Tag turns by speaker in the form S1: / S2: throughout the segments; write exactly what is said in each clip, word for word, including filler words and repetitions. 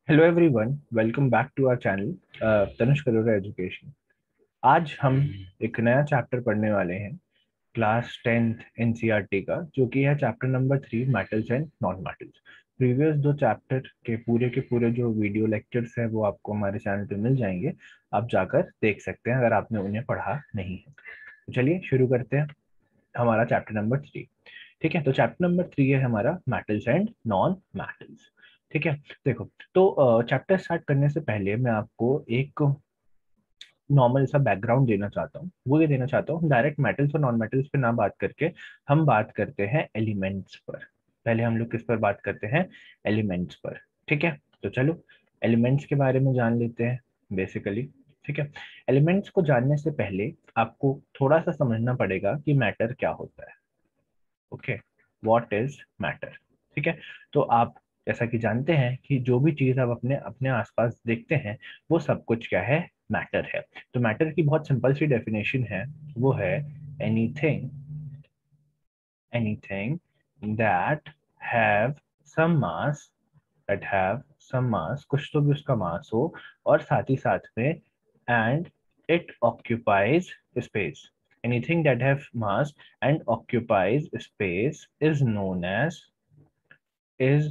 S1: Hello everyone, welcome back to our channel Tanush Karora education. आज हम एक नया चैप्टर पढ़ने वाले हैं क्लास टेंथ एनसीईआरटी का, जो कि है chapter number three, metals and non metals. Previous दो चैप्टर के पूरे के पूरे जो वीडियो लेक्चर्स हैं वो आपको हमारे चैनल पे मिल जाएंगे। आप जाकर देख सकते हैं अगर आपने उन्हें पढ़ा नहीं है। तो चलिए शुरू करते हैं हमारा चैप्टर नंबर थ्री। ठीक है, तो चैप्टर नंबर थ्री है हमारा मेटल्स एंड नॉन मेटल्स। ठीक है, देखो, तो चैप्टर स्टार्ट करने से पहले मैं आपको एक नॉर्मल सा बैकग्राउंड देना चाहता हूँ। वो ये देना चाहता हूँ, डायरेक्ट मेटल्स और नॉन मेटल्स पे ना बात करके हम बात करते हैं एलिमेंट्स पर। पहले हम लोग किस पर बात करते हैं? एलिमेंट्स पर। ठीक है, तो चलो एलिमेंट्स के बारे में जान लेते हैं बेसिकली। ठीक है, एलिमेंट्स को जानने से पहले आपको थोड़ा सा समझना पड़ेगा कि मैटर क्या होता है। Okay, what is matter? ठीक है, तो आप जैसा कि जानते हैं कि जो भी चीज आप अपने अपने आसपास देखते हैं वो सब कुछ क्या है? मैटर है। तो मैटर की बहुत सिंपल सी डेफिनेशन है, वो है anything anything that have some mass that have some mass, कुछ तो भी उसका मास हो, और साथ ही साथ में and it occupies space. Anything that have mass and occupies space is known as is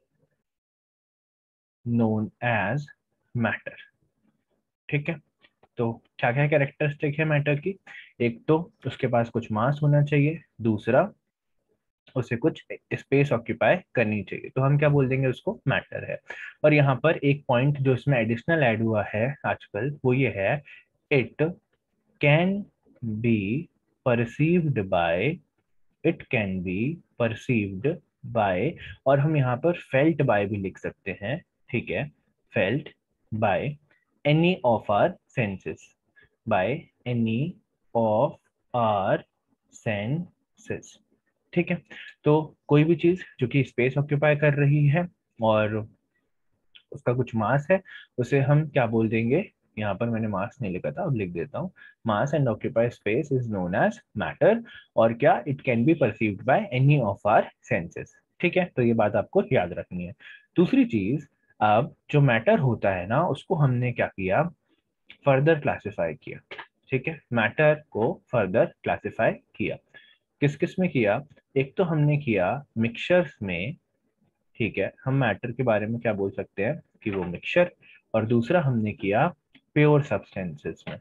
S1: known as matter। ठीक है, तो क्या क्या कैरेक्टरिस्टिक है मैटर की? एक तो उसके पास कुछ मास होना चाहिए, दूसरा उसे कुछ स्पेस ऑक्यूपाई करनी चाहिए, तो हम क्या बोल देंगे? उसको मैटर है। और यहाँ पर एक पॉइंट जो इसमें एडिशनल ऐड हुआ है आजकल, वो ये है, it can be perceived by it can be perceived by, और हम यहाँ पर फेल्ट बाय भी लिख सकते हैं। ठीक है, felt by any of our senses, by any of our senses. ठीक है, तो कोई भी चीज जो कि स्पेस ऑक्यूपाई कर रही है और उसका कुछ मास है, उसे हम क्या बोल देंगे? यहाँ पर मैंने मास नहीं लिखा था, अब लिख देता हूँ। Mass and occupy space is known as matter. और क्या? It can be perceived by any of our senses. ठीक है, तो ये बात आपको याद रखनी है। दूसरी चीज, अब जो मैटर होता है ना, उसको हमने क्या किया? फर्दर क्लासिफाई किया। ठीक है, मैटर को फर्दर क्लासिफाई किया। किस किस में किया? एक तो हमने किया मिक्सचर्स में। ठीक है, हम मैटर के बारे में क्या बोल सकते हैं कि वो मिक्सचर। और दूसरा हमने किया प्योर सब्सटेंसेस में।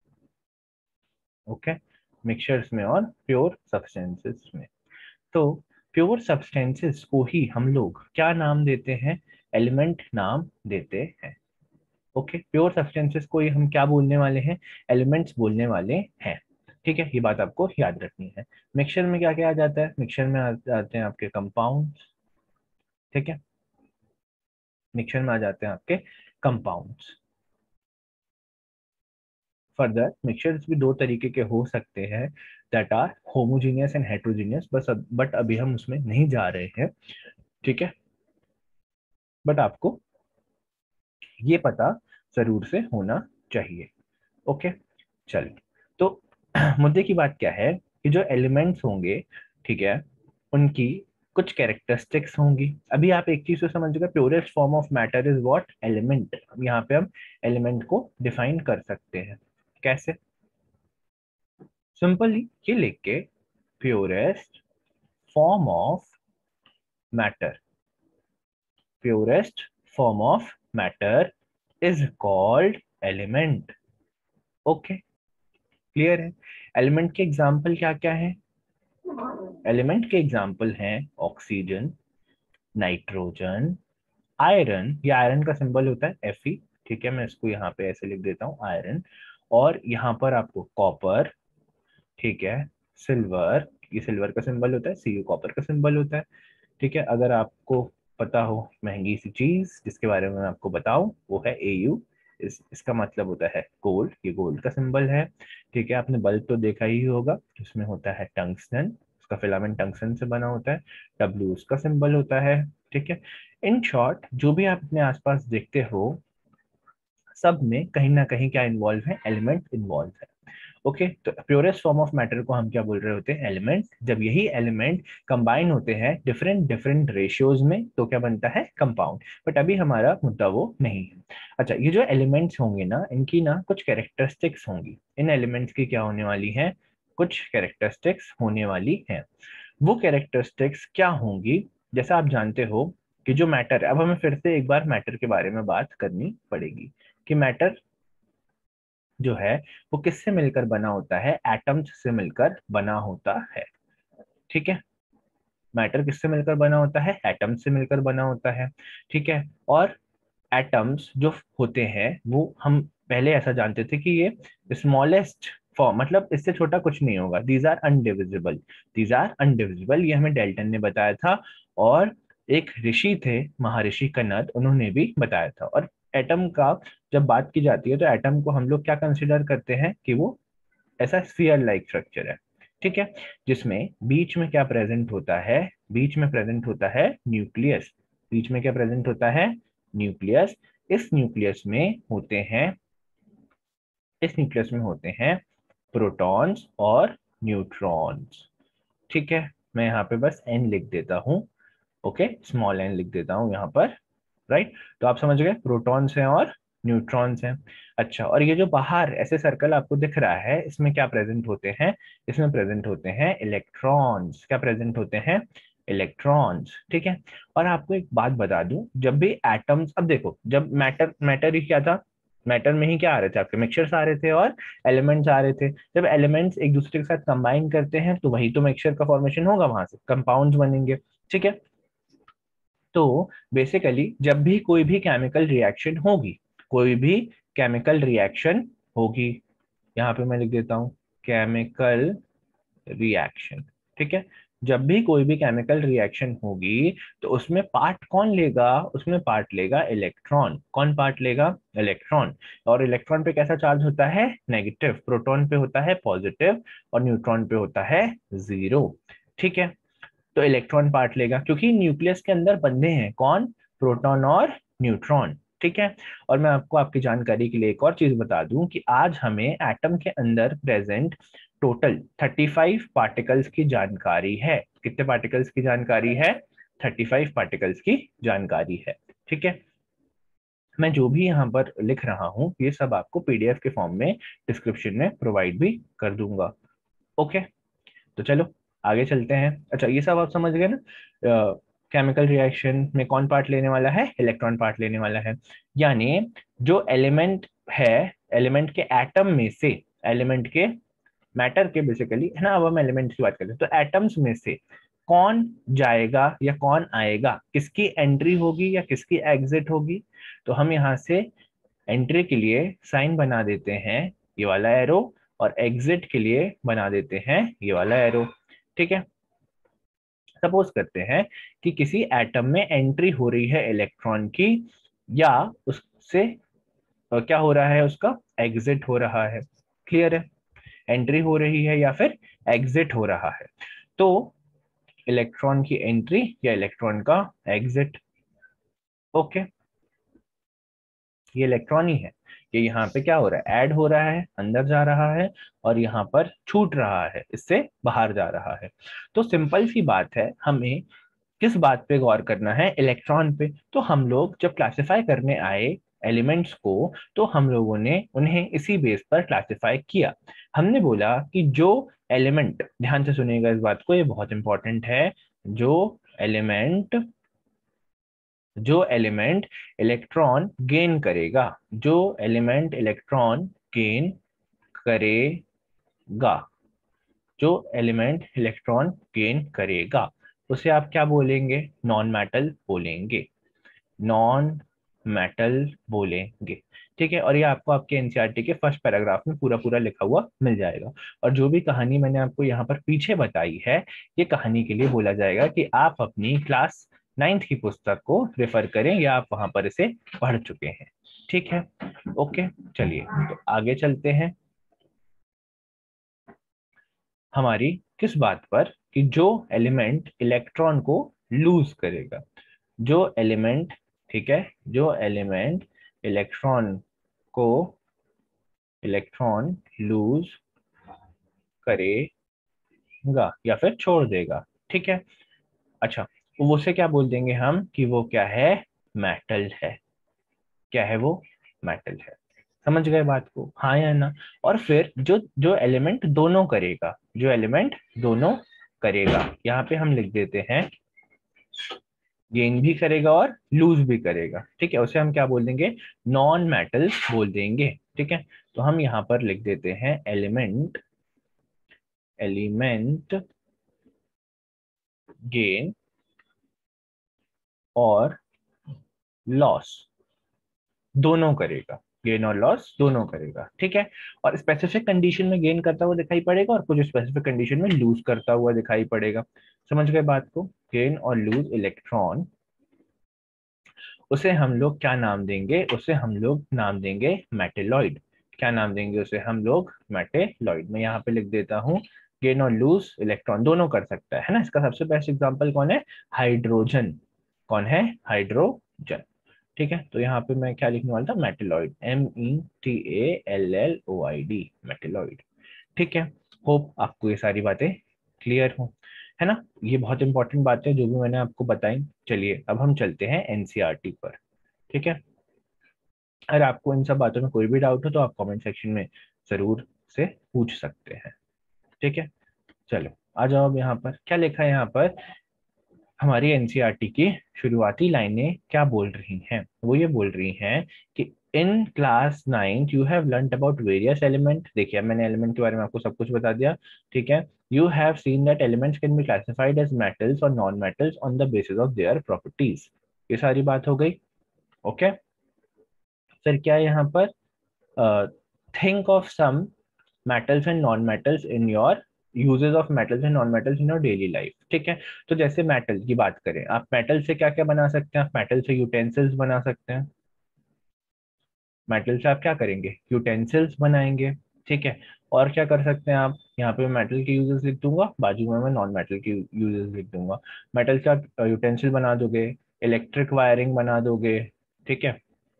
S1: ओके, मिक्सचर्स में और प्योर सब्सटेंसेस में। तो प्योर सब्सटेंसेस को ही हम लोग क्या नाम देते हैं? एलिमेंट नाम देते हैं। ओके, प्योर सब्सटेंसेस को ही हम क्या बोलने वाले हैं? एलिमेंट्स बोलने वाले हैं। ठीक है, ये बात आपको याद रखनी है। मिक्सचर में क्या क्या आ जाता है? मिक्सचर में आ जाते हैं आपके कंपाउंड्स। ठीक है, मिक्सचर में आ जाते हैं आपके कंपाउंड्स। फर्दर मिक्सचर्स भी दो तरीके के हो सकते हैं, that are homogeneous and heterogeneous, बस बट अभी हम उसमें नहीं जा रहे हैं। ठीक है, बट आपको ये पता जरूर से होना चाहिए। ओके, चलिए, तो मुद्दे की बात क्या है कि जो एलिमेंट्स होंगे, ठीक है, उनकी कुछ कैरेक्टरिस्टिक्स होंगी। अभी आप एक चीज तो समझ गए, purest form of matter is what? Element. यहाँ पे हम एलिमेंट को डिफाइन कर सकते हैं। कैसे? सिंपली ये लिख के, purest form of matter, purest form of matter is called element. Okay, clear है? एलिमेंट के एग्जाम्पल क्या क्या है? एलिमेंट के एग्जाम्पल हैं ऑक्सीजन, नाइट्रोजन, आयरन। ये आयरन का सिंबल होता है एफ ई। ठीक है, मैं इसको यहाँ पे ऐसे लिख देता हूँ, आयरन। और यहाँ पर आपको कॉपर, ठीक है, सिल्वर, ये सिल्वर का सिंबल होता है, सी यू कॉपर का सिंबल होता है। ठीक है, अगर आपको पता हो महंगी सी चीज जिसके बारे में मैं आपको बताऊं, वो है ए यू। इस इसका मतलब होता है गोल्ड, ये गोल्ड का सिंबल है। ठीक है, आपने बल्ब तो देखा ही होगा, उसमें होता है टंगस्टन, उसका फिलामेंट टंगस्टन से बना होता है, डब्ल्यू उसका सिंबल होता है। ठीक है, इन शॉर्ट जो भी आप अपने आसपास देखते हो, सब में कहीं ना कहीं क्या इन्वॉल्व है? एलिमेंट इन्वॉल्व है। ओके, तो प्योरेस्ट फॉर्म ऑफ मैटर को हम क्या बोल रहे होते हैं? एलिमेंट। जब यही एलिमेंट कंबाइन होते हैं डिफरेंट डिफरेंट रेशियोज में तो क्या बनता है? कंपाउंड। बट अभी हमारा मुद्दा वो नहीं है। अच्छा, ये जो एलिमेंट्स होंगे ना, इनकी ना कुछ कैरेक्टरिस्टिक्स होंगी। इन एलिमेंट्स की क्या होने वाली है? कुछ कैरेक्टरिस्टिक्स होने वाली है। वो कैरेक्टरिस्टिक्स क्या होंगी? जैसा आप जानते हो कि जो मैटर है, अब हमें फिर से एक बार मैटर के बारे में बात करनी पड़ेगी कि मैटर जो है वो किससे मिलकर बना होता है? एटम्स से मिलकर बना होता है। ठीक है, मैटर किससे मिलकर बना होता है? एटम्स से मिलकर बना होता है। ठीक है, और एटम्स जो होते हैं वो हम पहले ऐसा जानते थे कि ये स्मॉलेस्ट फॉर्म, मतलब इससे छोटा कुछ नहीं होगा। These are indivisible, these are indivisible, ये हमें डेल्टन ने बताया था। और एक ऋषि थे, महर्षि कनद, उन्होंने भी बताया था। और एटम का जब बात की जाती है तो एटम को हम लोग क्या कंसिडर करते हैं कि वो ऐसा स्फीयर लाइक स्ट्रक्चर है। ठीक है, जिसमें बीच में क्या प्रेजेंट होता है? बीच में प्रेजेंट होता है न्यूक्लियस। बीच में क्या प्रेजेंट होता है? न्यूक्लियस। इस न्यूक्लियस में होते हैं इस न्यूक्लियस में होते हैं प्रोटॉन्स और न्यूट्रॉन्स। ठीक है, मैं यहाँ पे बस एन लिख देता हूँ। ओके, स्मॉल एन लिख देता हूँ यहाँ पर। राइट, तो आप समझ गए, प्रोटॉन्स हैं और न्यूट्रॉन्स हैं। अच्छा, और ये जो बाहर ऐसे सर्कल आपको दिख रहा है, इसमें क्या प्रेजेंट होते हैं? इसमें प्रेजेंट होते हैं इलेक्ट्रॉन्स। क्या प्रेजेंट होते हैं? इलेक्ट्रॉन्स। ठीक है, और आपको एक बात बता दूं, जब भी एटम्स, अब देखो, जब मैटर मैटर ही क्या था? मैटर में ही क्या आ रहे थे? आपके मिक्सचर्स आ रहे थे और एलिमेंट्स आ रहे थे। जब एलिमेंट्स एक दूसरे के साथ कंबाइन करते हैं तो वही तो मिक्सचर का फॉर्मेशन होगा, वहां से कंपाउंड्स बनेंगे। ठीक है, तो बेसिकली जब भी कोई भी केमिकल रिएक्शन होगी, कोई भी केमिकल रिएक्शन होगी, यहाँ पे मैं लिख देता हूँ केमिकल रिएक्शन। ठीक है, जब भी कोई भी केमिकल रिएक्शन होगी तो उसमें पार्ट कौन लेगा? उसमें पार्ट लेगा इलेक्ट्रॉन। कौन पार्ट लेगा? इलेक्ट्रॉन। और इलेक्ट्रॉन पे कैसा चार्ज होता है? नेगेटिव। प्रोटॉन पे होता है पॉजिटिव और न्यूट्रॉन पे होता है जीरो। ठीक है, तो इलेक्ट्रॉन पार्ट लेगा क्योंकि न्यूक्लियस के अंदर बंधे हैं कौन? प्रोटॉन और न्यूट्रॉन। ठीक है, और मैं आपको आपकी जानकारी के लिए एक और चीज बता दूं कि आज हमें एटम के अंदर present total thirty five particles की जानकारी है। कितने पार्टिकल्स की जानकारी है? थर्टी फाइव पार्टिकल्स की जानकारी है। ठीक है, मैं जो भी यहाँ पर लिख रहा हूँ ये सब आपको पीडीएफ के फॉर्म में डिस्क्रिप्शन में प्रोवाइड भी कर दूंगा। ओके, तो चलो आगे चलते हैं। अच्छा, ये सब आप समझ गए ना? केमिकल रिएक्शन में कौन पार्ट लेने वाला है? इलेक्ट्रॉन पार्ट लेने वाला है। यानी जो एलिमेंट है, एलिमेंट के एटम में से, एलिमेंट के, मैटर के बेसिकली, है ना, अब हम एलिमेंट की बात करते हैं, तो एटम्स में से कौन जाएगा या कौन आएगा? किसकी एंट्री होगी या किसकी एग्जिट होगी? तो हम यहाँ से एंट्री के लिए साइन बना देते हैं ये वाला एरो, और एग्जिट के लिए बना देते हैं ये वाला एरो। ठीक है, सपोज करते हैं कि किसी एटम में एंट्री हो रही है इलेक्ट्रॉन की, या उससे अ, क्या हो रहा है? उसका एग्जिट हो रहा है। क्लियर है? एंट्री हो रही है या फिर एग्जिट हो रहा है। तो इलेक्ट्रॉन की एंट्री या इलेक्ट्रॉन का एग्जिट। ओके, ये इलेक्ट्रॉन ही है। ये यहाँ पे क्या हो रहा है? ऐड हो रहा है, अंदर जा रहा है, और यहाँ पर छूट रहा है, इससे बाहर जा रहा है। तो सिंपल सी बात है, हमें किस बात पे गौर करना है? इलेक्ट्रॉन पे। तो हम लोग जब क्लासिफाई करने आए एलिमेंट्स को, तो हम लोगों ने उन्हें इसी बेस पर क्लासिफाई किया। हमने बोला कि जो एलिमेंट, ध्यान से सुनिएगा इस बात को, ये बहुत इंपॉर्टेंट है, जो एलिमेंट जो एलिमेंट इलेक्ट्रॉन गेन करेगा, जो एलिमेंट इलेक्ट्रॉन गेन करेगा, जो एलिमेंट इलेक्ट्रॉन गेन करेगा उसे आप क्या बोलेंगे? नॉन मेटल बोलेंगे। नॉन मेटल बोलेंगे। ठीक है, और ये आपको आपके एनसीईआरटी के फर्स्ट पैराग्राफ में पूरा पूरा लिखा हुआ मिल जाएगा। और जो भी कहानी मैंने आपको यहाँ पर पीछे बताई है, ये कहानी के लिए बोला जाएगा कि आप अपनी क्लास नाइन्थ की पुस्तक को रेफर करें, या आप वहां पर इसे पढ़ चुके हैं। ठीक है, ओके, चलिए तो आगे चलते हैं हमारी किस बात पर, कि जो एलिमेंट इलेक्ट्रॉन को लूज करेगा, जो एलिमेंट, ठीक है, जो एलिमेंट इलेक्ट्रॉन को इलेक्ट्रॉन लूज करेगा या फिर छोड़ देगा, ठीक है। अच्छा, वो उसे क्या बोल देंगे हम कि वो क्या है, मेटल है। क्या है वो, मेटल है। समझ गए बात को, हाँ या ना। और फिर जो जो एलिमेंट दोनों करेगा, जो एलिमेंट दोनों करेगा, यहाँ पे हम लिख देते हैं गेन भी करेगा और लूज भी करेगा, ठीक है, उसे हम क्या बोल देंगे, नॉन मेटल बोल देंगे, ठीक है। तो हम यहाँ पर लिख देते हैं एलिमेंट एलिमेंट गेन और लॉस दोनों करेगा, गेन और लॉस दोनों करेगा, ठीक है। और स्पेसिफिक कंडीशन में गेन करता हुआ दिखाई पड़ेगा और कुछ स्पेसिफिक कंडीशन में लूज करता हुआ दिखाई पड़ेगा। समझ गए बात को, गेन और लूज इलेक्ट्रॉन, उसे हम लोग क्या नाम देंगे, उसे हम लोग नाम देंगे मेटेलॉइड। क्या नाम देंगे उसे हम लोग, मेटेलॉइड। मैं यहाँ पे लिख देता हूँ गेन और लूज इलेक्ट्रॉन दोनों कर सकता है है ना। इसका सबसे बेस्ट एग्जांपल कौन है, हाइड्रोजन। कौन है, हाइड्रोजन, ठीक है। तो यहाँ पे मैं क्या लिखने वाला था, metalloid, M E T A L L O I D, metalloid, ठीक है। होप आपको ये सारी बातें क्लियर हो, है ना। ये बहुत इंपॉर्टेंट बात है जो भी मैंने आपको बताई। चलिए अब हम चलते हैं एनसीईआरटी पर, ठीक है। अगर आपको इन सब बातों में कोई भी डाउट हो तो आप कमेंट सेक्शन में जरूर से पूछ सकते हैं, ठीक है। चलो आ जाओ, अब यहाँ पर क्या लिखा है, यहाँ पर हमारी एनसीईआरटी की शुरुआती लाइनें क्या बोल रही हैं, वो ये बोल रही हैं कि in class nine you have learn about various element. देखिए मैंने एलिमेंट के बारे में आपको सब कुछ बता दिया, ठीक है। You have seen that elements can be classified as metals और non metals on the basis of their properties. ये सारी बात हो गई, ओके। फिर क्या है यहाँ पर, think of some metals and non metals in your uses of metals and non metals in your daily life, ठीक है। तो जैसे मेटल की बात करें, आप मेटल से क्या क्या बना सकते हैं, आप मेटल से यूटेंसिल्स बना सकते हैं। मेटल से आप क्या करेंगे, यूटेंसिल्स बनाएंगे, ठीक है। और क्या कर सकते हैं आप, यहाँ पे मेटल के यूजेस लिख दूंगा, बाजू में मैं नॉन मेटल के यूजेस लिख दूंगा। मेटल से आप यूटेंसिल बना दोगे, इलेक्ट्रिक वायरिंग बना दोगे, ठीक है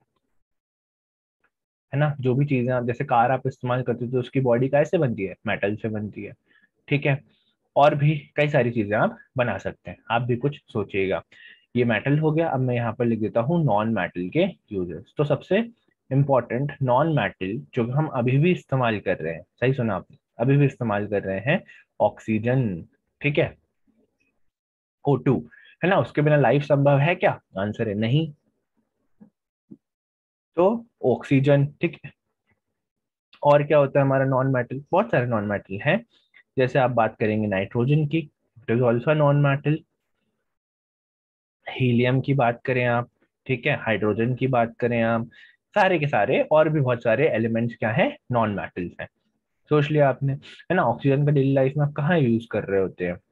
S1: है ना। जो भी चीजें आप, जैसे कार आप इस्तेमाल करते हो तो उसकी बॉडी कैसे बनती है, मेटल से बनती है, ठीक है। और भी कई सारी चीजें आप बना सकते हैं, आप भी कुछ सोचिएगा। ये मेटल हो गया। अब मैं यहाँ पर लिख देता हूँ नॉन मेटल के यूजेस। तो सबसे इंपॉर्टेंट नॉन मेटल जो हम अभी भी इस्तेमाल कर रहे हैं, सही सुना आपने, अभी भी इस्तेमाल कर रहे हैं, ऑक्सीजन, ठीक है, ओ टू, है ना। उसके बिना लाइफ संभव है क्या, आंसर है नहीं। तो ऑक्सीजन, ठीक है। और क्या होता है हमारा नॉन मेटल, बहुत सारे नॉन मेटल हैं। जैसे आप बात करेंगे नाइट्रोजन की, it is also non metal. Helium की बात करें आप, ठीक है, हाइड्रोजन की बात करें आप, सारे के सारे और भी बहुत सारे एलिमेंट्स क्या हैं, नॉन मेटल्स हैं। सोच लिया आपने, है ना। ऑक्सीजन का डेली लाइफ में आप कहाँ यूज कर रहे होते हैं,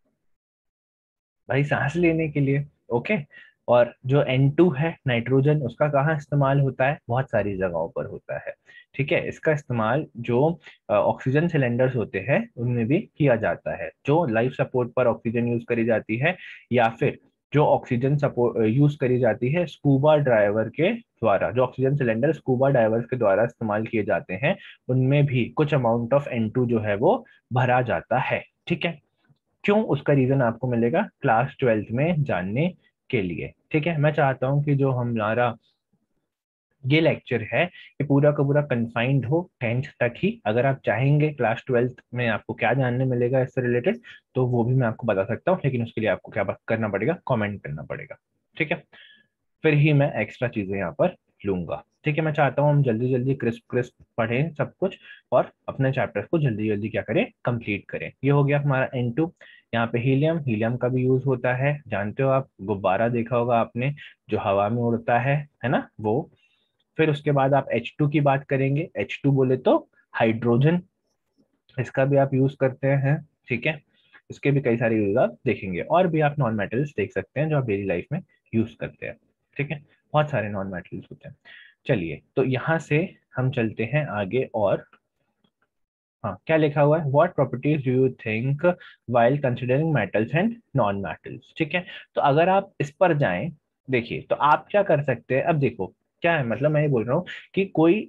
S1: भाई सांस लेने के लिए, ओके। और जो एन टू है नाइट्रोजन, उसका कहाँ इस्तेमाल होता है, बहुत सारी जगहों पर होता है, ठीक है। इसका इस्तेमाल जो ऑक्सीजन सिलेंडर्स होते हैं उनमें भी किया जाता है, जो लाइफ सपोर्ट पर ऑक्सीजन यूज करी जाती है, या फिर जो ऑक्सीजन सपोर्ट यूज करी जाती है स्कूबा ड्राइवर के द्वारा, जो ऑक्सीजन सिलेंडर स्कूबा डाइवर्स के द्वारा इस्तेमाल किए जाते हैं, उनमें भी कुछ अमाउंट ऑफ एन टू जो है वो भरा जाता है, ठीक है। क्यों, उसका रीजन आपको मिलेगा क्लास ट्वेल्थ में जानने के लिए, ठीक है। मैं चाहता हूं कि जो हमारा ये लेक्चर है ये पूरा का पूरा कंफाइंड हो टेंथ तक ही। अगर आप चाहेंगे क्लास ट्वेल्थ में आपको क्या जानने मिलेगा इससे रिलेटेड, तो वो भी मैं आपको बता सकता हूँ, लेकिन उसके लिए आपको क्या करना पड़ेगा, कमेंट करना पड़ेगा, ठीक है। फिर ही मैं एक्स्ट्रा चीजें यहाँ पर लूंगा, ठीक है। मैं चाहता हूँ हम जल्दी जल्दी क्रिस्प क्रिस्प पढ़ें सब कुछ, और अपने चैप्टर्स को जल्दी जल्दी क्या करें, कंप्लीट करें। ये हो गया हमारा एन टू। यहाँ पे हीलियम, हीलियम का भी यूज होता है, जानते हो आप, गुब्बारा देखा होगा आपने जो हवा में उड़ता है है ना वो। फिर उसके बाद आप एच टू की बात करेंगे, एच टू बोले तो हाइड्रोजन, इसका भी आप यूज करते हैं, ठीक है। इसके भी कई सारे यूज आप देखेंगे, और भी आप नॉन मेटल्स देख सकते हैं जो आप डेली लाइफ में यूज करते हैं, ठीक है। बहुत सारे नॉन मेटल्स होते हैं। चलिए तो यहाँ से हम चलते हैं आगे, और हाँ क्या लिखा हुआ है, what properties do you think while considering metals and non metals, ठीक है। तो अगर आप इस पर जाएं, देखिए तो आप क्या कर सकते हैं, अब देखो क्या है, मतलब मैं ये बोल रहा हूँ कि कोई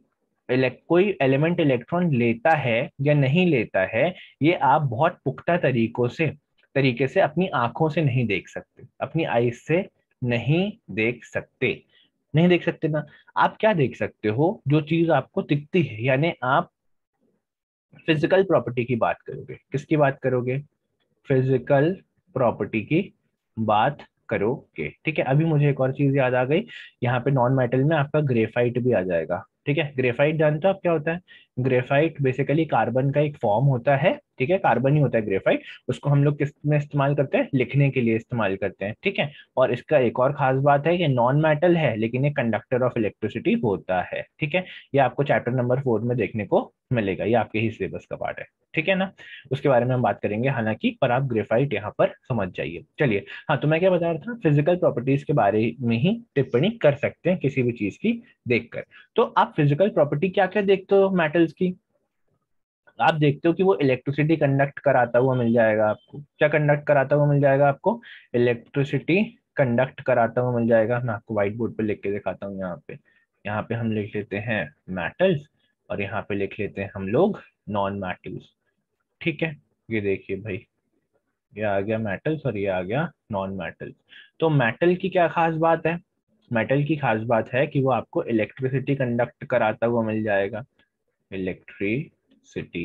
S1: इलेक, कोई एलिमेंट इलेक्ट्रॉन लेता है या नहीं लेता है, ये आप बहुत पुख्ता तरीकों से तरीके से अपनी आंखों से नहीं देख सकते, अपनी आईज से नहीं देख सकते, नहीं देख सकते ना। आप क्या देख सकते हो, जो चीज आपको दिखती है, यानी आप फिजिकल प्रॉपर्टी की बात करोगे। किसकी बात करोगे? फिजिकल प्रॉपर्टी की बात करोगे। ठीक है, अभी मुझे एक और चीज याद आ गई, यहाँ पे नॉन मेटल में आपका ग्रेफाइट भी आ जाएगा। ठीक है, ग्रेफाइट जानते हो आप क्या होता है? ग्रेफाइट बेसिकली कार्बन का एक फॉर्म होता है। ठीक है, कार्बन ही होता है ग्रेफाइट। उसको हम लोग किस में इस्तेमाल करते हैं? लिखने के लिए इस्तेमाल करते हैं। ठीक है, और इसका एक और खास बात है कि नॉन मेटल है लेकिन ये कंडक्टर ऑफ इलेक्ट्रिसिटी होता है। ठीक है, ये आपको चैप्टर नंबर फोर में देखने को मिलेगा, ये आपके ही सिलेबस का पार्ट है। ठीक है ना, उसके बारे में हम बात करेंगे हालांकि, पर आप ग्रेफाइट यहाँ पर समझ जाइए। चलिए, हाँ, तो मैं क्या बता रहा था, फिजिकल प्रॉपर्टीज के बारे में ही टिप्पणी कर सकते हैं किसी भी चीज की देखकर। तो आप फिजिकल प्रॉपर्टी क्या क्या देखते हो मेटल्स की? आप देखते हो कि वो इलेक्ट्रिसिटी कंडक्ट कराता हुआ मिल जाएगा आपको। क्या कंडक्ट कराता हुआ मिल जाएगा आपको? इलेक्ट्रिसिटी कंडक्ट कराता हुआ मिल जाएगा। मैं आपको व्हाइट बोर्ड पे लिख के दिखाता हूँ। यहाँ पे यहाँ पे हम लिख लेते हैं मेटल्स, और यहाँ पे लिख लेते हैं हम लोग नॉन मेटल्स। ठीक है, ये देखिए भाई, ये आ गया मेटल्स और ये आ गया नॉन मेटल्स। तो मेटल की क्या खास बात है? मेटल की खास बात है कि वो आपको इलेक्ट्रिसिटी कंडक्ट कराता हुआ मिल जाएगा। इलेक्ट्रिसिटी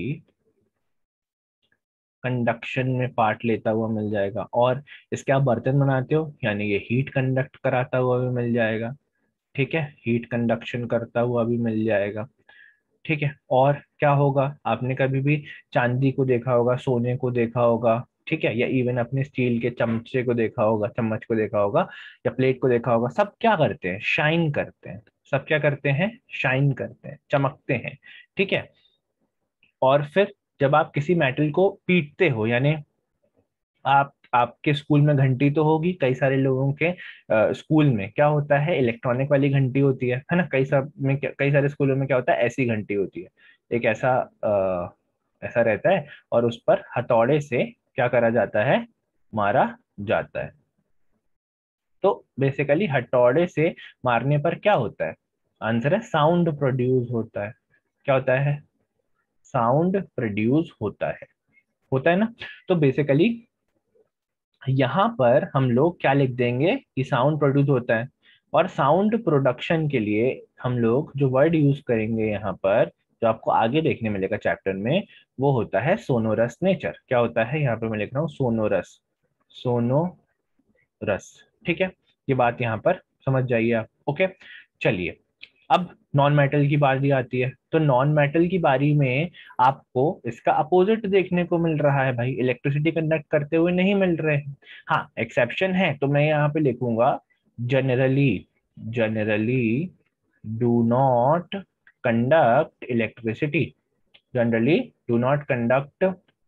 S1: कंडक्शन में पार्ट लेता हुआ मिल जाएगा। और इसके आप बर्तन बनाते हो, यानी ये हीट कंडक्ट कराता हुआ भी मिल जाएगा। ठीक है, हीट कंडक्शन करता हुआ भी मिल जाएगा। ठीक है, और क्या होगा, आपने कभी भी चांदी को देखा होगा, सोने को देखा होगा, ठीक है, या इवन अपने स्टील के चमचे को देखा होगा, चम्मच को देखा होगा, या प्लेट को देखा होगा, सब क्या करते हैं? शाइन करते हैं। सब क्या करते हैं? शाइन करते हैं, चमकते हैं। ठीक है, और फिर जब आप किसी मेटल को पीटते हो, यानी आप आपके स्कूल में घंटी तो होगी, कई सारे लोगों के अ, स्कूल में क्या होता है, इलेक्ट्रॉनिक वाली घंटी होती है है ना। कई सब में क्या- कई सारे स्कूलों में क्या होता है, ऐसी घंटी होती है। एक ऐसा आ, ऐसा रहता है, और उस पर हथौड़े से क्या करा जाता है? मारा जाता है। तो बेसिकली हथौड़े से मारने पर क्या होता है? आंसर है साउंड प्रोड्यूस होता है। क्या होता है? साउंड प्रोड्यूस होता है, होता है ना। तो बेसिकली यहाँ पर हम लोग क्या लिख देंगे कि साउंड प्रोड्यूस होता है। और साउंड प्रोडक्शन के लिए हम लोग जो वर्ड यूज करेंगे यहाँ पर, जो आपको आगे देखने मिलेगा चैप्टर में, वो होता है सोनोरस नेचर। क्या होता है? यहाँ पे मैं लिख रहा हूँ सोनोरस, सोनोरस। ठीक है, ये बात यहाँ पर समझ जाइए आप। ओके, चलिए, अब नॉन मेटल की बारी आती है। तो नॉन मेटल की बारी में आपको इसका अपोजिट देखने को मिल रहा है भाई, इलेक्ट्रिसिटी कंडक्ट करते हुए नहीं मिल रहे हैं। हाँ, एक्सेप्शन है, तो मैं यहाँ पे लिखूंगा generally, generally do not conduct electricity, generally do not conduct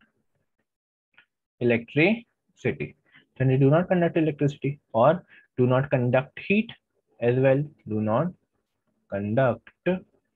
S1: electricity, generally do not conduct electricity, और do not conduct heat as well, do not conduct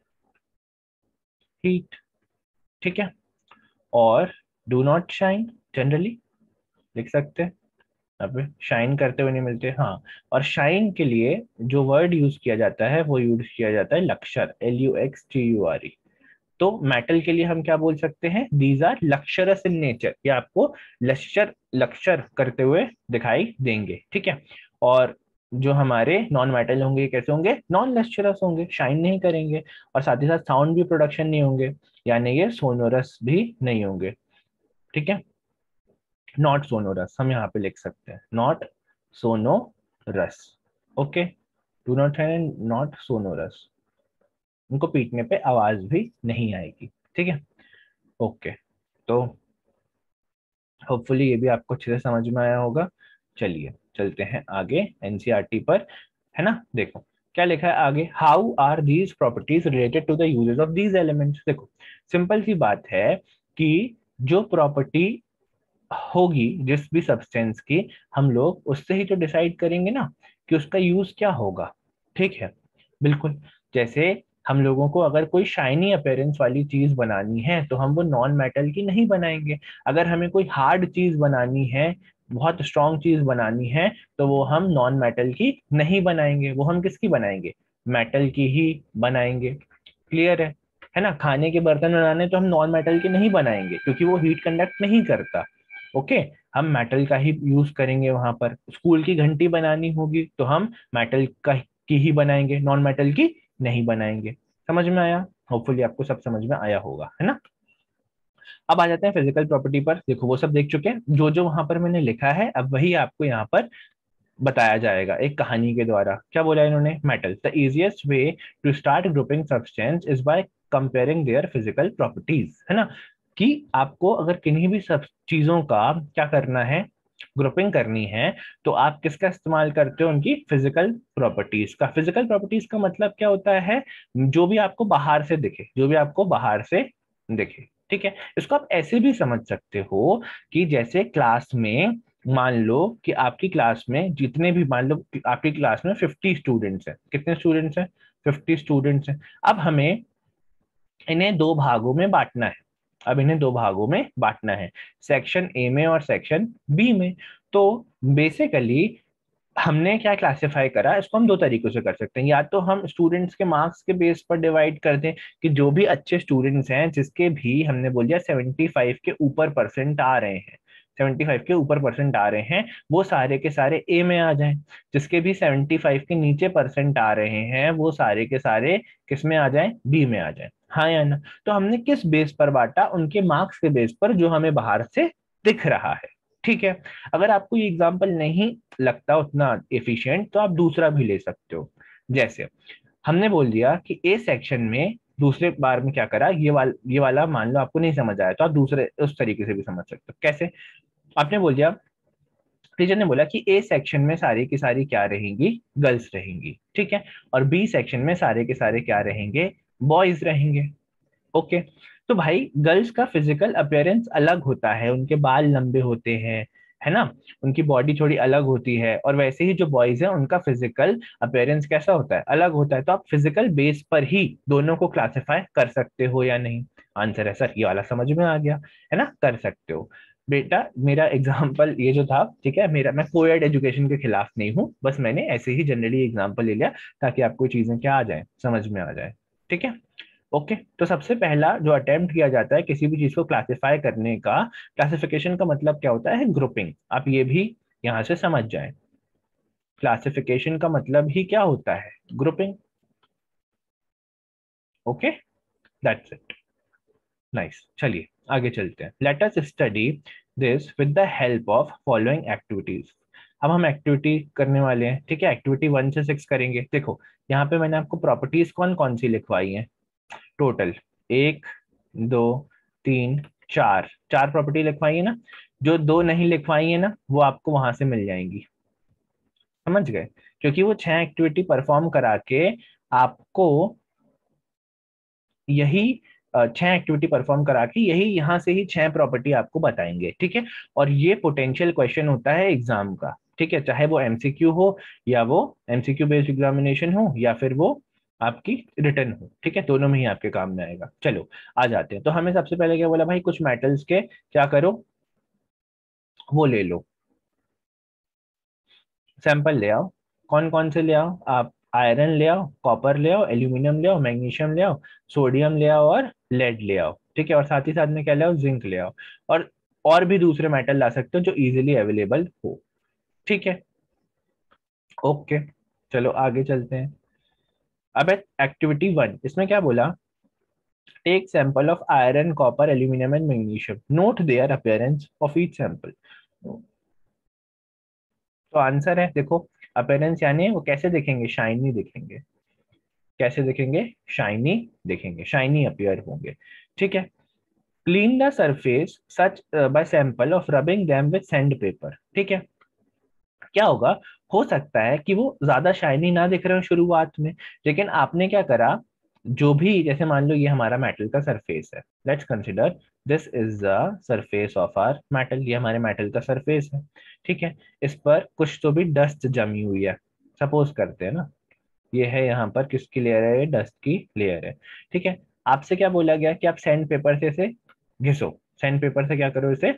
S1: heat. ठीक है, और डू नॉट शाइन, जनरली लिख सकते हैं। यहाँ पे शाइन करते हुए नहीं मिलते, हाँ। और शाइन के लिए जो वर्ड यूज किया जाता है वो यूज किया जाता है lustre, L U X T U R E. तो मेटल के लिए हम क्या बोल सकते हैं? These are lustrous in nature, ये आपको लक्षर लक्षर करते हुए दिखाई देंगे। ठीक है, और जो हमारे नॉन मेटल होंगे ये कैसे होंगे? नॉन लक्षरस होंगे, शाइन नहीं करेंगे, और साथ ही साथ साउंड भी प्रोडक्शन नहीं होंगे, यानी ये सोनोरस भी नहीं होंगे। ठीक है, नॉट सोनोरस हम यहाँ पे लिख सकते हैं, not sonorous. Okay, do not है, नॉट सोनोरस, उनको पीटने पे आवाज भी नहीं आएगी। ठीक है, ओके, तो होपफुली ये भी आपको अच्छे से समझ में आया होगा। चलिए चलते हैं आगे एनसीईआरटी पर, है ना। देखो क्या लिखा है आगे, how are these properties related to the uses of these elements. देखो सिंपल सी बात है कि जो प्रॉपर्टी होगी जिस भी सब्सटेंस की, हम लोग उससे ही तो डिसाइड करेंगे ना कि उसका यूज क्या होगा। ठीक है, बिल्कुल। जैसे हम लोगों को अगर कोई शाइनी अपीयरेंस वाली चीज बनानी है तो हम वो नॉन मेटल की नहीं बनाएंगे। अगर हमें कोई हार्ड चीज बनानी है, बहुत स्ट्रांग चीज बनानी है, तो वो हम नॉन मेटल की नहीं बनाएंगे, वो हम किसकी बनाएंगे? मेटल की ही बनाएंगे। क्लियर है? है ना। खाने के बर्तन बनाने तो हम नॉन मेटल के नहीं बनाएंगे क्योंकि वो हीट कंडक्ट नहीं करता। ओके, हम मेटल का ही यूज करेंगे वहां पर। स्कूल की घंटी बनानी होगी तो हम मेटल का की ही बनाएंगे, नॉन मेटल की नहीं बनाएंगे। समझ में आया? होपफुली आपको सब समझ में आया होगा, है ना। अब आ जाते हैं फिजिकल प्रॉपर्टी पर। देखो वो सब देख चुके हैं, जो जो वहां पर मैंने लिखा है अब वही आपको यहाँ पर बताया जाएगा एक कहानी के द्वारा। क्या बोला इन्होंने? Metal, the easiest way to start grouping substance is by comparing their physical properties, है ना। कि आपको अगर किन्हीं भी सब चीजों का क्या करना है, ग्रुपिंग करनी है, तो आप किसका इस्तेमाल करते हो? उनकी फिजिकल प्रॉपर्टीज का। फिजिकल प्रॉपर्टीज का मतलब क्या होता है? जो भी आपको बाहर से दिखे, जो भी आपको बाहर से दिखे, ठीक है। इसको आप ऐसे भी समझ सकते हो कि जैसे क्लास में मान लो कि आपकी क्लास में जितने भी, मान लो कि आपकी क्लास में फिफ्टी स्टूडेंट्स हैं। कितने स्टूडेंट्स हैं? फिफ्टी स्टूडेंट्स हैं। अब हमें इन्हें दो भागों में बांटना है। अब इन्हें दो भागों में बांटना है, सेक्शन ए में और सेक्शन बी में। तो बेसिकली हमने क्या क्लासिफाई करा, इसको हम दो तरीकों से कर सकते हैं। या तो हम स्टूडेंट्स के मार्क्स के बेस पर डिवाइड कर दें कि जो भी अच्छे स्टूडेंट्स हैं, जिसके भी हमने बोल दिया सेवेंटी फाइव के ऊपर परसेंट आ रहे हैं, सेवेंटी फाइव के ऊपर परसेंट आ रहे हैं, वो सारे के सारे ए में आ जाएं। जिसके भी सेवेंटी फाइव के नीचे परसेंट आ रहे हैं, वो सारे के सारे किस में आ जाएं? बी में आ जाएं। हाँ या ना? तो हमने किस बेस पर बांटा? उनके मार्क्स के बेस पर, जो हमें बाहर से दिख रहा है। ठीक है। अगर आपको ये एग्जाम्पल नहीं लगता उतना एफिशिएंट तो आप दूसरा भी ले सकते हो। जैसे हमने बोल दिया कि ए सेक्शन में दूसरे बार में क्या करा, ये वाला ये वाला मान लो आपको नहीं समझ आया तो आप दूसरे उस तरीके से भी समझ सकते हो। कैसे? आपने बोल दिया, टीचर ने बोला कि ए सेक्शन में सारी की सारी क्या रहेंगी? गर्ल्स रहेंगी, ठीक है। और बी सेक्शन में सारे के सारे क्या रहेंगे? बॉयज रहेंगे। ओके। तो भाई गर्ल्स का फिजिकल अपीयरेंस अलग होता है, उनके बाल लंबे होते हैं, है ना, उनकी बॉडी थोड़ी अलग होती है। और वैसे ही जो बॉयज हैं उनका फिजिकल अपीयरेंस कैसा होता है? अलग होता है। तो आप फिजिकल बेस पर ही दोनों को क्लासिफाई कर सकते हो या नहीं? आंसर है सर, ये वाला समझ में आ गया, है ना, कर सकते हो। बेटा मेरा एग्जाम्पल ये जो था, ठीक है, मेरा मैं कोएड एजुकेशन के खिलाफ नहीं हूँ, बस मैंने ऐसे ही जनरली एग्जाम्पल ले लिया ताकि आपको चीजें क्या आ जाए, समझ में आ जाए। ठीक है। ओके। तो सबसे पहला जो अटेम्प्ट किया जाता है किसी भी चीज को क्लासिफाई करने का, क्लासिफिकेशन का मतलब क्या होता है? ग्रुपिंग। आप ये भी यहां से समझ जाएं, क्लासिफिकेशन का मतलब ही क्या होता है? Grouping. Okay, that's it. Nice, चलिए आगे चलते हैं। Let us study this with the help of following activities. अब हम एक्टिविटी करने वाले हैं, ठीक है। एक्टिविटी वन से सिक्स करेंगे। देखो यहाँ पे मैंने आपको प्रॉपर्टीज कौन कौन सी लिखवाई है? टोटल एक, दो, तीन, चार, चार प्रॉपर्टी लिखवाई है ना। जो दो नहीं लिखवाई है ना, वो आपको वहां से मिल जाएंगी। समझ गए? क्योंकि वो छह एक्टिविटी परफॉर्म करा के आपको यही अ, छह एक्टिविटी परफॉर्म करा के यही यहाँ से ही छह प्रॉपर्टी आपको बताएंगे, ठीक है। और ये पोटेंशियल क्वेश्चन होता है एग्जाम का, ठीक है। चाहे वो एमसीक्यू हो, या वो एमसीक्यू बेस्ड एग्जामिनेशन हो, या फिर वो आपकी रिटर्न हो, ठीक है। दोनों में ही आपके काम में आएगा। चलो आ जाते हैं। तो हमें सबसे पहले क्या बोला भाई? कुछ मेटल्स के क्या करो, वो ले लो, सैंपल ले आओ। कौन कौन से ले आओ आप? आयरन ले आओ, कॉपर ले आओ, एल्यूमिनियम ले आओ, मैग्नीशियम ले आओ, सोडियम ले आओ और लेड ले आओ, ठीक है। और साथ ही साथ में क्या ले आओ? जिंक ले आओ। और और भी दूसरे मेटल ला सकते हो जो इजीली अवेलेबल हो, ठीक है। ओके, चलो आगे चलते हैं। अब एक्टिविटी वन, इसमें क्या बोला? Take sample of iron, copper, aluminium and magnesium, note their appearance of each sample. तो आंसर है, देखो, अपीयरेंस यानी वो कैसे दिखेंगे? शाइनी दिखेंगे। कैसे दिखेंगे? शाइनी दिखेंगे, शाइनी अपीयर होंगे, ठीक है। Clean the surface such by sample of rubbing them with sand paper, ठीक है। क्या होगा? हो सकता है कि वो ज्यादा शाइनी ना दिख रहे हो शुरुआत में, लेकिन आपने क्या करा, जो भी, जैसे मान लो ये हमारा मेटल का सरफेस है, let's consider this is the surface of our metal, ये हमारे मेटल का सरफेस है, ठीक है। इस पर कुछ तो भी डस्ट जमी हुई है, सपोज करते हैं ना। ये है यहाँ पर किसकी लेयर है? ये डस्ट की लेयर है, ठीक है। आपसे क्या बोला गया कि आप सैंड पेपर से इसे घिसो। सैंड पेपर से क्या करो? इसे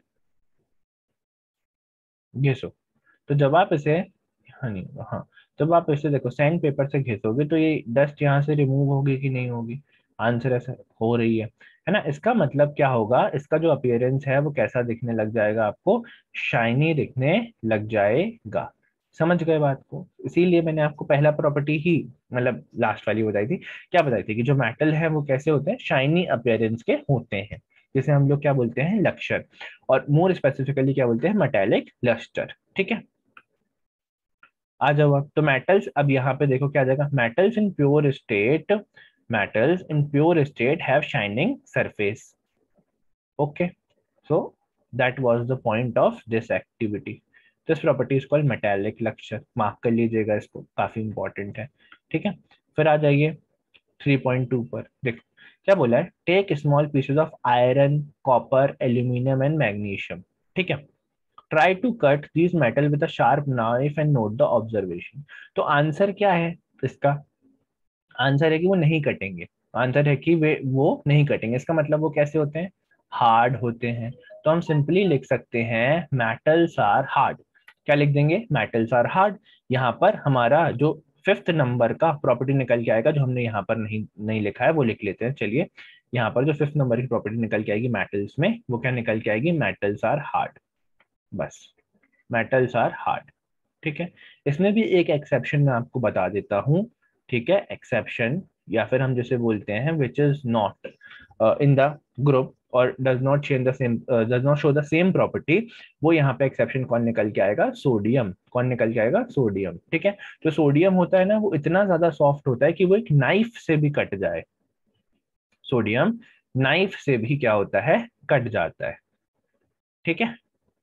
S1: घिसो। तो जब आप इसे, हाँ नहीं हाँ, जब आप इसे देखो सैंड पेपर से घिसोगे तो ये डस्ट यहाँ से रिमूव होगी कि नहीं होगी? आंसर ऐसा हो रही है है ना। इसका मतलब क्या होगा, इसका जो अपीयरेंस है वो कैसा दिखने लग जाएगा आपको, शाइनी दिखने लग जाएगा। समझ गए बात को। इसीलिए मैंने आपको पहला प्रॉपर्टी ही मतलब लास्ट वाली बताई थी, क्या बताई थी कि जो मेटल है वो कैसे होते हैं, शाइनी अपीयरेंस के होते हैं, जिसे हम लोग क्या बोलते हैं, लक्ष्य, और मोर स्पेसिफिकली क्या बोलते हैं, मेटेलिक लस्टर। ठीक है, आ जाओ अब। तो मेटल्स, अब यहाँ पे देखो क्या आ जाएगा, metals in pure state, metals in pure state have shining surface. Okay, so that was the point of this activity. This property is called metallic luxure, mark कर लीजिएगा इसको, काफी इंपॉर्टेंट है। ठीक है, फिर आ जाइए थ्री पॉइंट टू पर। देखो क्या बोला है, take small pieces of iron, copper, aluminium and magnesium. ठीक है, try to cut this metal with a sharp knife and note the observation. तो आंसर क्या है इसका, आंसर है कि वो नहीं कटेंगे। आंसर है कि वे वो नहीं कटेंगे, इसका मतलब वो कैसे होते हैं, हार्ड होते हैं। तो हम सिंपली लिख सकते हैं मेटल्स आर हार्ड। क्या लिख देंगे, मेटल्स आर हार्ड। यहाँ पर हमारा जो फिफ्थ नंबर का प्रॉपर्टी निकल के आएगा, जो हमने यहाँ पर नहीं नहीं लिखा है वो लिख लेते हैं। चलिए, यहाँ पर जो फिफ्थ नंबर की प्रॉपर्टी निकल के आएगी मेटल्स में, वो क्या निकल के आएगी, मेटल्स आर हार्ड। बस, मेटल्स आर हार्ड। ठीक है, इसमें भी एक एक्सेप्शन मैं आपको बता देता हूँ। ठीक है, एक्सेप्शन, या फिर हम जैसे बोलते हैं which is not in the group और does not share the same, does not show the same property. वो यहाँ पे एक्सेप्शन कौन निकल के आएगा, सोडियम। कौन निकल के आएगा, सोडियम। ठीक है, जो सोडियम होता है ना, वो इतना ज्यादा सॉफ्ट होता है कि वो एक नाइफ से भी कट जाए। सोडियम नाइफ से भी क्या होता है, कट जाता है। ठीक है,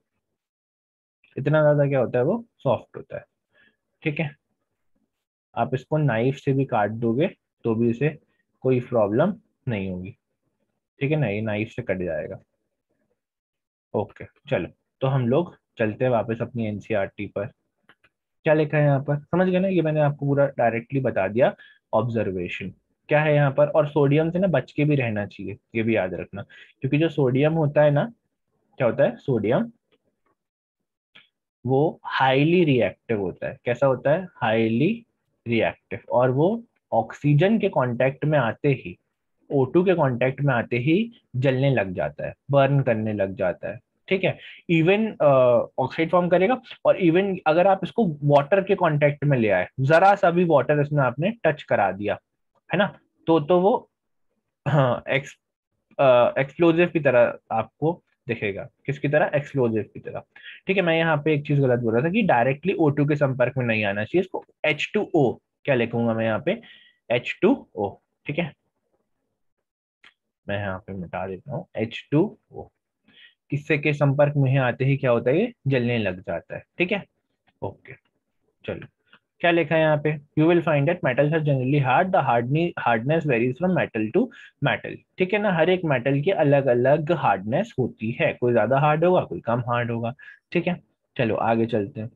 S1: इतना ज्यादा क्या होता है, वो सॉफ्ट होता है। ठीक है, आप इसको नाइफ से भी काट दोगे तो भी इसे कोई प्रॉब्लम नहीं होगी। ठीक है ना, ये नाइफ से कट जाएगा। ओके, चलो, तो हम लोग चलते हैं वापस अपनी एनसीईआरटी पर। क्या लिखा है यहाँ पर, समझ गए ना, ये मैंने आपको पूरा डायरेक्टली बता दिया। ऑब्जर्वेशन क्या है यहाँ पर, और सोडियम से ना बच के भी रहना चाहिए, ये भी याद रखना, क्योंकि जो सोडियम होता है ना, क्या होता है, सोडियम वो हाईली रिएक्टिव होता है। कैसा होता है, हाईली रिएक्टिव, और वो ऑक्सीजन के कांटेक्ट में आते ही, ओ टू के कांटेक्ट में आते ही जलने लग जाता है, बर्न करने लग जाता है। ठीक है, इवन ऑक्साइड फॉर्म करेगा, और इवन अगर आप इसको वाटर के कांटेक्ट में ले आए, जरा सा भी वाटर इसमें आपने टच करा दिया, है ना, तो तो वो हाँ, एक्स एक्सप्लोजिव की तरह आपको दिखेगा। किसकी तरह, एक्सप्लोजिव की तरह। ठीक है, मैं यहाँ पे एक चीज गलत बोल रहा था कि डायरेक्टली ओ टू के संपर्क में नहीं आना चाहिए, इसको एच टू ओ, क्या लिखूंगा मैं यहाँ पे, एच टू ओ। ठीक है, मैं यहाँ पे मिटा देता हूँ एच टू ओ। किससे के संपर्क में आते ही क्या होता है, ये जलने लग जाता है। ठीक है, ओके, चलो, क्या लिखा है यहाँ पे, you will find that metals are generally hard, the hardness hardness varies from metal to metal. ठीक है ना, हर एक मेटल की अलग अलग हार्डनेस होती है, कोई ज्यादा हार्ड होगा, कोई कम हार्ड होगा। ठीक है, चलो आगे चलते हैं।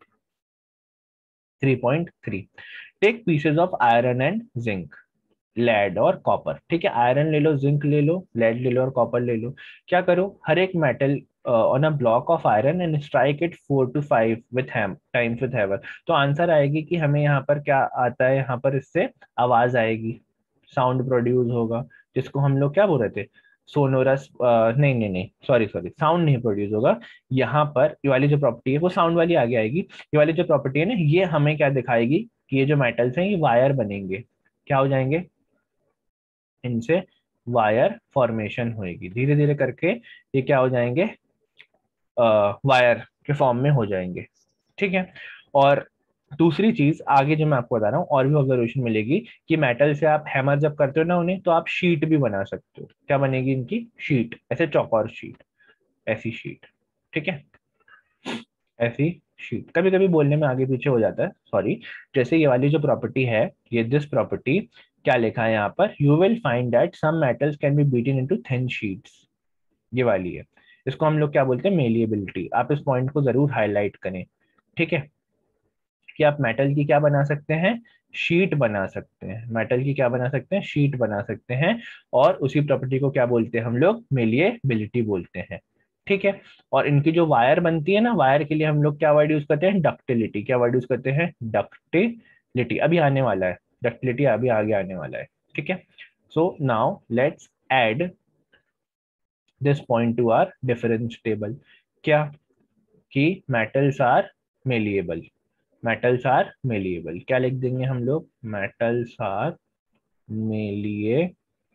S1: Three point three, take pieces of iron and zinc, lead और कॉपर। ठीक है, आयरन ले लो, जिंक ले लो, लेड ले लो और कॉपर ले लो। क्या करो, हर एक metal on a block of iron and strike it four to five with ham times with hammer. तो आंसर आएगी कि हमें यहाँ पर क्या आता है, यहाँ पर इससे आवाज आएगी, साउंड प्रोड्यूस होगा, जिसको हम लोग क्या बोल रहे थे, सोनोरस, नहीं नहीं नहीं, सॉरी सॉरी, साउंड नहीं प्रोड्यूस होगा। यहाँ पर ये वाली जो प्रॉपर्टी है वो साउंड वाली आगे आएगी। ये वाली जो प्रॉपर्टी है ना, ये हमें क्या दिखाएगी कि ये जो मेटल्स हैं ये वायर बनेंगे, क्या हो जाएंगे, इनसे वायर फॉर्मेशन होएगी, धीरे धीरे करके ये क्या हो जाएंगे, वायर के फॉर्म में हो जाएंगे। ठीक है, और दूसरी चीज आगे जो मैं आपको बता रहा हूँ और भी ऑब्जर्वेशन मिलेगी कि मेटल से आप हैमर जब करते हो ना उन्हें, तो आप शीट भी बना सकते हो। क्या बनेगी इनकी, शीट, ऐसे चौकोर शीट, ऐसी शीट। ठीक है, ऐसी शीट, कभी कभी बोलने में आगे पीछे हो जाता है, सॉरी। जैसे ये वाली जो प्रॉपर्टी है, ये दिस प्रॉपर्टी, क्या लिखा है यहाँ पर, you will find that some metals can be beaten into thin sheets. ये वाली है, इसको हम लोग क्या बोलते हैं, मेलिएबिलिटी। आप इस पॉइंट को जरूर हाईलाइट करें। ठीक है, कि आप मेटल की क्या बना सकते हैं, शीट बना सकते हैं, मेटल की क्या बना सकते हैं, शीट बना सकते हैं। और उसी प्रॉपर्टी को क्या बोलते हैं हम लोग, मेलिएबिलिटी बोलते हैं। ठीक है, और इनकी जो वायर बनती है ना, वायर के लिए हम लोग क्या वर्ड यूज करते हैं, डक्टिलिटी। क्या वर्ड यूज करते हैं, डक्टिलिटी। अभी आने वाला है, डक्टिलिटी अभी आगे आने वाला है। ठीक है, So now let's add this point to our difference table. क्या कि metals are malleable. metals are malleable. क्या लिख देंगे हम लोग? metals are malleable.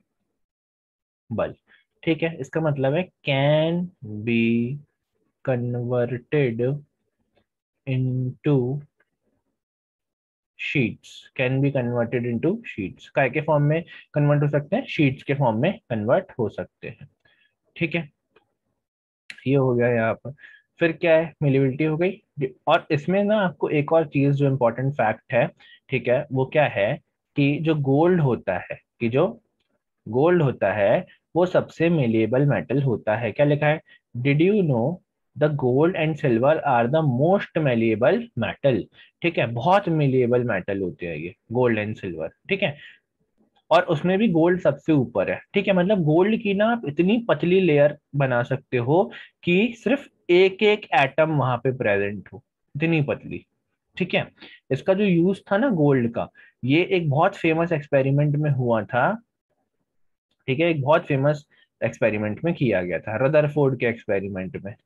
S1: ठीक है, इसका मतलब है can be converted into sheets, can be converted into sheets. काय के फॉर्म में कन्वर्ट हो सकते हैं? शीट्स के फॉर्म में कन्वर्ट हो सकते हैं। ठीक है, ये हो गया यहाँ पर। फिर क्या है? मिलेबिलिटी हो गई। और इसमें ना आपको एक और चीज जो इम्पोर्टेंट फैक्ट है, ठीक है, वो क्या है कि जो गोल्ड होता है, कि जो गोल्ड होता है वो सबसे मेलेबल मेटल होता है। क्या लिखा है? Did you know the gold and silver are the most malleable metal. ठीक है, बहुत मेलेबल मेटल होते हैं ये गोल्ड एंड सिल्वर। ठीक है, और उसमें भी गोल्ड सबसे ऊपर है। ठीक है, मतलब गोल्ड की ना आप इतनी पतली लेयर बना सकते हो कि सिर्फ एक एक एटम वहां पे प्रेजेंट हो, इतनी पतली। ठीक है, इसका जो यूज था ना गोल्ड का, ये एक बहुत फेमस एक्सपेरिमेंट में हुआ था। ठीक है, एक बहुत फेमस एक्सपेरिमेंट में किया गया था, रदरफोर्ड के एक्सपेरिमेंट में।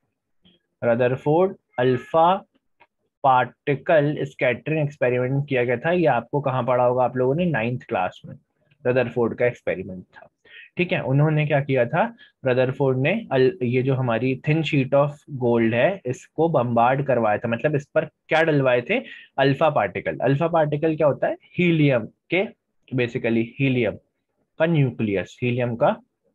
S1: Rutherford alpha particle scattering experiment किया गया था। ये आपको कहाँ पढ़ा होगा आप लोगों ने? नाइन्थ क्लास में। रदरफोर्ड का एक्सपेरिमेंट था। ठीक है, उन्होंने क्या किया था? रदरफोर्ड ने अल, ये जो हमारी थिन शीट ऑफ गोल्ड है इसको बम्बार्ड करवाया था। मतलब इस पर क्या डलवाए थे? Alpha particle. अल्फा पार्टिकल क्या होता है? हीलियम के, बेसिकली हीलियम का न्यूक्लियस। हीलियम का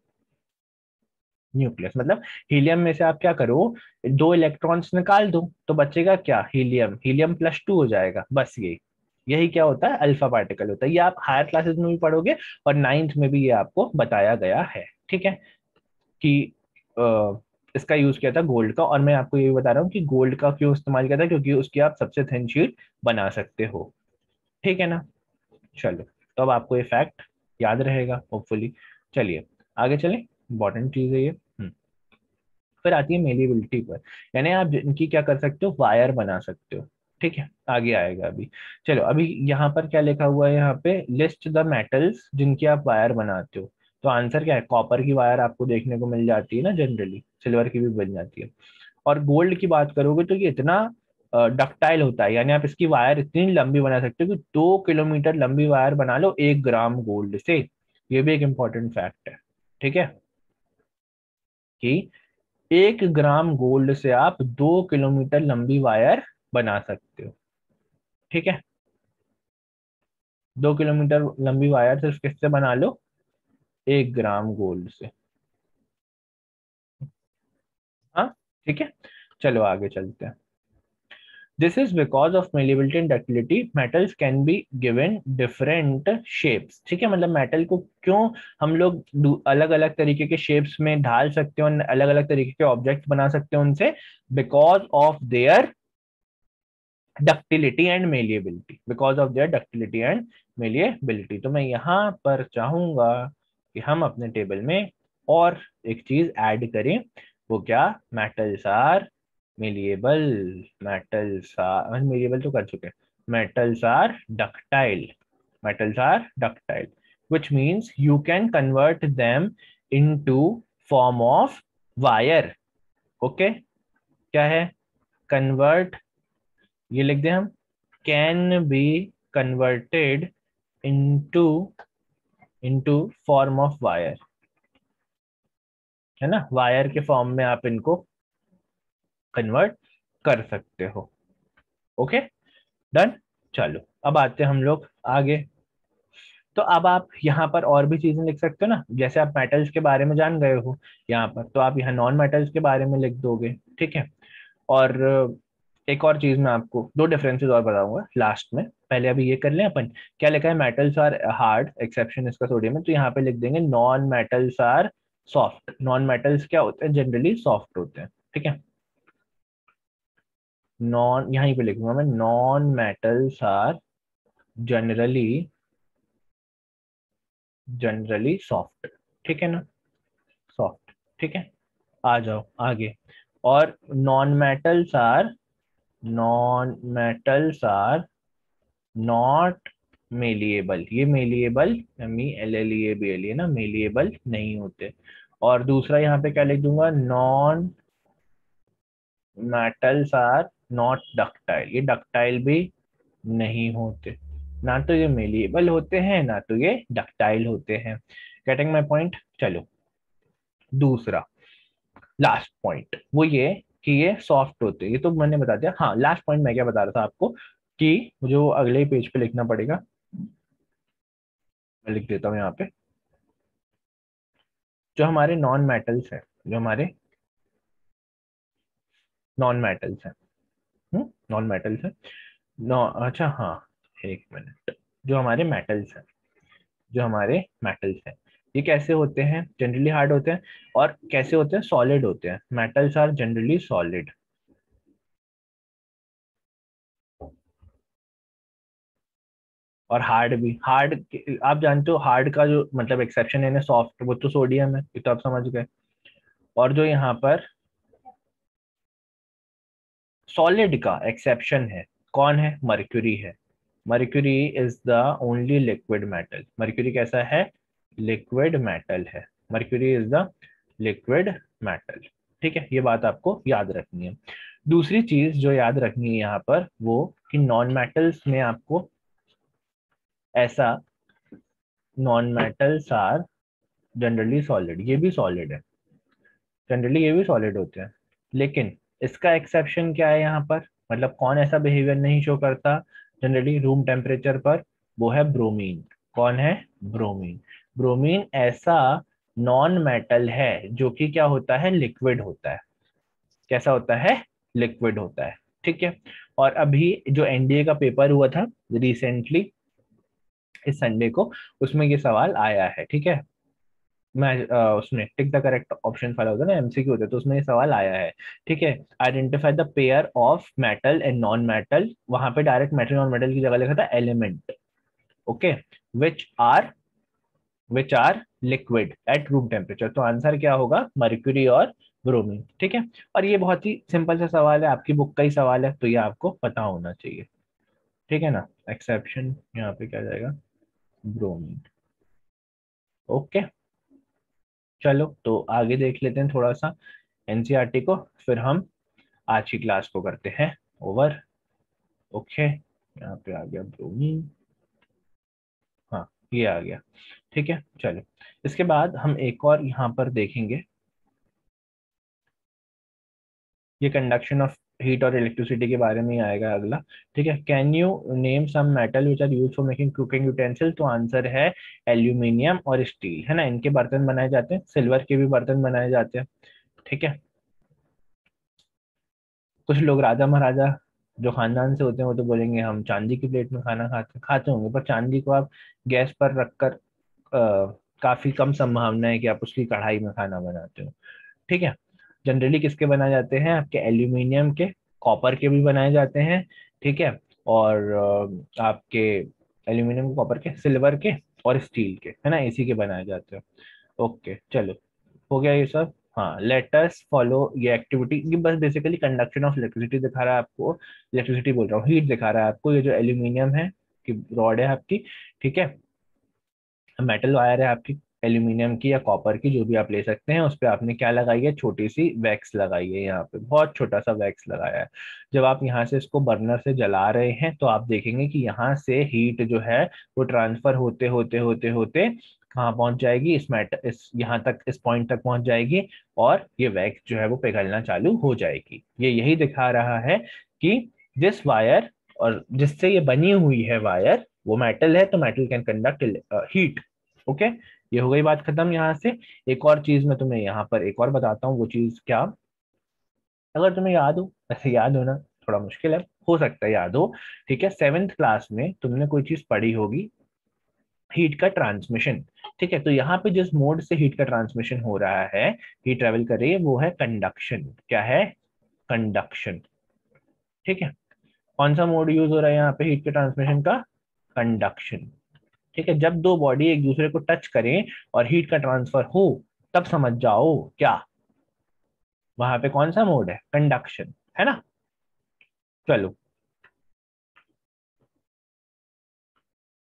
S1: न्यूक्लियस मतलब हीलियम में से आप क्या करो, दो इलेक्ट्रॉन्स निकाल दो तो बचेगा क्या? हीलियम। हीलियम प्लस टू हो जाएगा, बस यही। यही क्या होता है? अल्फा पार्टिकल होता है। ये आप हायर क्लासेस में भी पढ़ोगे और नाइन्थ में भी ये आपको बताया गया है। ठीक है, कि अ, इसका यूज किया था गोल्ड का। और मैं आपको ये भी बता रहा हूँ कि गोल्ड का क्यों इस्तेमाल किया था, क्योंकि उसकी आप सबसे थिन शीट बना सकते हो। ठीक है ना? चलो, तो अब आपको ये फैक्ट याद रहेगा होपफुली। चलिए आगे चलें, इंपॉर्टेंट चीज है ये। हम्म, फिर आती है मेलिबिलिटी पर, यानी आप इनकी क्या कर सकते हो? वायर बना सकते हो। ठीक है, आगे आएगा अभी। चलो, अभी यहाँ पर क्या लिखा हुआ है? यहाँ पे लिस्ट द मेटल्स जिनकी आप वायर बनाते हो। तो आंसर क्या है? कॉपर की वायर आपको देखने को मिल जाती है ना जनरली, सिल्वर की भी बन जाती है। और गोल्ड की बात करोगे तो ये इतना डक्टाइल होता है, यानी आप इसकी वायर इतनी लंबी बना सकते हो कि दो किलोमीटर लंबी वायर बना लो एक ग्राम गोल्ड से। ये भी एक इंपॉर्टेंट फैक्ट है। ठीक है, कि एक ग्राम गोल्ड से आप दो किलोमीटर लंबी वायर बना सकते हो। ठीक है, दो किलोमीटर लंबी वायर सिर्फ किससे बना लो? एक ग्राम गोल्ड से। हाँ, ठीक है, चलो आगे चलते हैं। This is because of malleability and ductility metals can be given different shapes. ठीक है, मतलब मेटल को क्यों हम लोग अलग अलग तरीके के शेप्स में ढाल सकते हैं, अलग अलग तरीके के ऑब्जेक्ट बना सकते हैं उनसे? Because of their ductility and malleability. Because of their ductility and malleability. तो मैं यहाँ पर चाहूंगा कि हम अपने टेबल में और एक चीज ऐड करें। वो क्या? Metals are malleable. Metals are malleable तो कर चुके हैं। Metals are ductile. metals are ductile, which means you can convert them into form of wire. okay, क्या है? convert, ये लिख दें हम, can be converted into into form of wire. है ना, वायर के फॉर्म में आप इनको कन्वर्ट कर सकते हो। Okay, done. चलो, अब आते हैं हम लोग आगे। तो अब आप यहाँ पर और भी चीजें लिख सकते हो ना, जैसे आप मेटल्स के बारे में जान गए हो यहाँ पर, तो आप यहाँ नॉन मेटल्स के बारे में लिख दोगे। ठीक है, और एक और चीज मैं आपको दो डिफरेंसेस और बताऊंगा लास्ट में। पहले अभी ये कर लें अपन। क्या लिखा है? मेटल्स आर हार्ड, एक्सेप्शन इसका सोडियम है, तो यहाँ पे लिख देंगे non metals are soft. Non metals क्या होते हैं? जनरली सॉफ्ट होते हैं। ठीक है, नॉन, यहीं पे लिखूंगा मैं, non metals are generally generally soft. ठीक है ना, सॉफ्ट। ठीक है, आ जाओ आगे। और non metals are non metals are not malleable, ये malleable M E L L E A B L, ये ना मेलिएबल नहीं होते। और दूसरा यहाँ पे क्या लिख दूंगा, non metals are not ductile, ये डक्टाइल भी नहीं होते, ना तो ये मेलिएबल होते हैं ना तो ये डक्टाइल होते हैं। Getting my point. चलो दूसरा लास्ट पॉइंट वो ये कि ये सॉफ्ट होते हैं, ये तो मैंने बता दिया। हाँ लास्ट पॉइंट मैं क्या बता रहा था आपको कि मुझे वो अगले पेज पे लिखना पड़ेगा, मैं लिख देता हूँ यहाँ पे। जो हमारे नॉन मेटल्स है, जो हमारे नॉन मेटल्स है, नॉन मेटल्स है, नौ अच्छा हाँ, एक मिनट। जो हमारे मेटल्स है, जो हमारे मेटल्स हैं, ये कैसे होते हैं, जनरली हार्ड होते हैं। और कैसे होते हैं, सॉलिड होते हैं। Metals are generally solid. और हार्ड भी, हार्ड, आप जानते हो हार्ड का जो मतलब एक्सेप्शन है ना सॉफ्ट, वो तो सोडियम है, ये तो आप समझ गए। और जो यहाँ पर सॉलिड का एक्सेप्शन है, कौन है, मर्क्यूरी है। Mercury is the only liquid metal. Mercury कैसा है, लिक्विड मेटल है। Mercury is the liquid metal. ठीक है, ये बात आपको याद रखनी है। दूसरी चीज जो याद रखनी है यहाँ पर वो कि नॉन मेटल्स में आपको ऐसा, non metals are generally solid, ये भी सॉलिड है, जनरली ये भी सॉलिड होते हैं। लेकिन इसका एक्सेप्शन क्या है यहाँ पर, मतलब कौन ऐसा बिहेवियर नहीं शो करता जनरली रूम टेम्परेचर पर, वो है ब्रोमीन। कौन है, ब्रोमीन। ब्रोमीन ऐसा नॉन मेटल है जो कि क्या होता है, लिक्विड होता है। कैसा होता है, लिक्विड होता है। ठीक है। और अभी जो एन डी ए का पेपर हुआ था रिसेंटली, इस संडे को, उसमें ये सवाल आया है। ठीक है। मैं अ, उसमें टिक द करेक्ट ऑप्शन वाला होता है ना, एम सी क्यू होता है, तो उसमें ये सवाल आया है। ठीक है। Identify the pair of metal and non metal, वहां पे डायरेक्ट मेटल नॉन मेटल की जगह लिखा था element. Okay. Which are which are liquid at room temperature, तो आंसर क्या होगा, मर्क्यूरी और ब्रोमीन। ठीक है। और ये बहुत ही सिंपल सा सवाल है, आपकी बुक का ही सवाल है, तो ये आपको पता होना चाहिए। ठीक है ना। एक्सेप्शन यहाँ पे क्या जाएगा, ब्रोमीन। ओके। चलो तो आगे देख लेते हैं थोड़ा सा एन सी आर टी को, फिर हम आज की क्लास को करते हैं ओवर। ओके, यहाँ पे आ गया ब्रोमीन। हाँ, ये आ गया। ठीक है। चलो इसके बाद हम एक और यहाँ पर देखेंगे, ये कंडक्शन ऑफ हीट और इलेक्ट्रिसिटी के बारे में ही आएगा अगला। ठीक है। Can you name some metal which are use for making cooking utensil, तो आंसर है एल्यूमिनियम और स्टील, है ना, इनके बर्तन बनाए जाते हैं, सिल्वर के भी बर्तन बनाए जाते हैं। ठीक है। कुछ लोग राजा महाराजा जो खानदान से होते हैं वो तो बोलेंगे हम चांदी की प्लेट में खाना खाते खाते होंगे, पर चांदी को आप गैस पर रखकर अ, काफी कम संभावना है कि आप उसकी कढ़ाई में खाना बनाते हो। ठीक है। जनरली किसके बनाए जाते हैं, आपके एल्यूमिनियम के, कॉपर के भी बनाए जाते हैं। ठीक है। और अ, आपके एल्यूमिनियम, कॉपर के, सिल्वर के और स्टील के, है ना, इसी के बनाए जाते हैं। ओके चलो, हो गया ये सब। हाँ, लेट अस फॉलो ये एक्टिविटी, ये बस बेसिकली कंडक्शन ऑफ इलेक्ट्रिसिटी दिखा रहा है आपको, इलेक्ट्रिसिटी बोल रहा हूँ, हीट दिखा रहा है आपको। ये जो एल्यूमिनियम है कि रॉड है आपकी, ठीक है, मेटल वायर है आपकी, एल्यूमिनियम की या कॉपर की, जो भी आप ले सकते हैं, उस पर आपने क्या लगाई है, छोटी सी वैक्स लगाई है, यहाँ पे बहुत छोटा सा वैक्स लगाया है। जब आप यहाँ से इसको बर्नर से जला रहे हैं तो आप देखेंगे कि यहाँ से हीट जो है वो ट्रांसफर होते होते होते होते कहाँ पहुंच जाएगी, इस मेट इस यहाँ तक, इस पॉइंट तक पहुंच जाएगी। और ये वैक्स जो है वो पिघलना चालू हो जाएगी। ये यही दिखा रहा है कि जिस वायर, और जिससे ये बनी हुई है वायर, वो मेटल है, तो metal can conduct heat. Okay. ये हो गई बात खत्म यहाँ से। एक और चीज मैं तुम्हें यहाँ पर एक और बताता हूँ, वो चीज क्या, अगर तुम्हें याद हो, वैसे याद होना थोड़ा मुश्किल है, हो सकता है याद हो। ठीक है। सेवेंथ क्लास में तुमने कोई चीज पढ़ी होगी, हीट का ट्रांसमिशन। ठीक है। तो यहाँ पे जिस मोड से हीट का ट्रांसमिशन हो रहा है, हीट ट्रेवल कर रही है, वो है कंडक्शन। क्या है, कंडक्शन। ठीक है। कौन सा मोड यूज हो रहा है यहाँ पे हीट के ट्रांसमिशन का, कंडक्शन। ठीक है। जब दो बॉडी एक दूसरे को टच करें और हीट का ट्रांसफर हो, तब समझ जाओ क्या, वहां पे कौन सा मोड है, कंडक्शन, है ना। चलो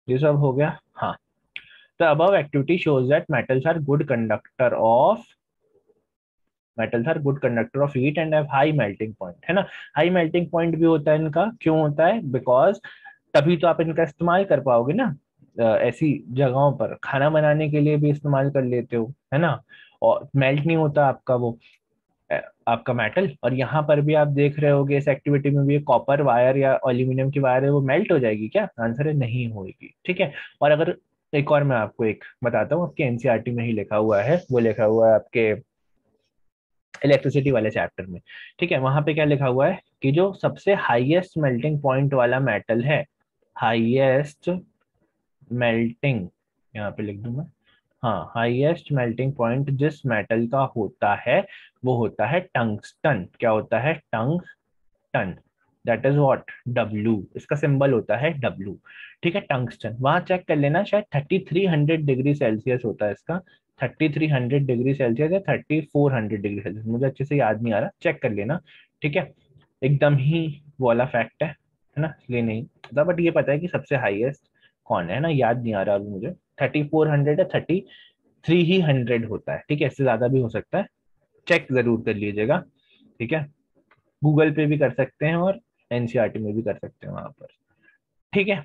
S1: ये सब हो गया। हाँ, तो above activity shows that metals are good conductor of metals are good conductor of heat and have high melting point, है ना। हाई मेल्टिंग पॉइंट भी होता है इनका, क्यों होता है? बिकॉज तभी तो आप इनका इस्तेमाल कर पाओगे ना, अ, ऐसी जगहों पर खाना बनाने के लिए भी इस्तेमाल कर लेते हो, है ना। और मेल्ट नहीं होता आपका वो अ, आपका मेटल। और यहाँ पर भी आप देख रहे होगे इस एक्टिविटी में भी, कॉपर वायर या एल्यूमिनियम की वायर है वो मेल्ट हो जाएगी क्या? आंसर है नहीं होगी, ठीक है। और अगर एक और मैं आपको एक बताता हूँ, आपके एनसीईआरटी में ही लिखा हुआ है, वो लिखा हुआ है आपके इलेक्ट्रिसिटी वाले चैप्टर में, ठीक है। वहां पे क्या लिखा हुआ है कि जो सबसे हाईएस्ट मेल्टिंग पॉइंट वाला मेटल है, हाईएस्ट मेल्टिंग, यहाँ पे लिख दूं मैं, हाँ, हाईएस्ट मेल्टिंग पॉइंट जिस मेटल का होता है वो होता है टंगस्टन। क्या होता है? Tungsten. That is what? W, इसका सिंबल होता है डब्ल्यू, ठीक है। टंगस्टन वहां चेक कर लेना, शायद thirty three hundred degree Celsius होता है इसका, thirty three hundred degree Celsius या thirty four hundred degree Celsius, मुझे अच्छे से याद नहीं आ रहा, चेक कर लेना, ठीक है। एकदम ही वो वाला फैक्ट है है ना, इसलिए नहीं पता, बट ये पता है कि सबसे हाईएस्ट कौन है ना, याद नहीं आ रहा अभी मुझे, थर्टी फोर हंड्रेड या थर्टी थ्री ही हंड्रेड होता है, ठीक है। इससे ज्यादा भी हो सकता है, चेक जरूर कर लीजिएगा, ठीक है। गूगल पे भी कर सकते हैं और एनसीईआरटी में भी कर सकते हैं वहां पर, ठीक है।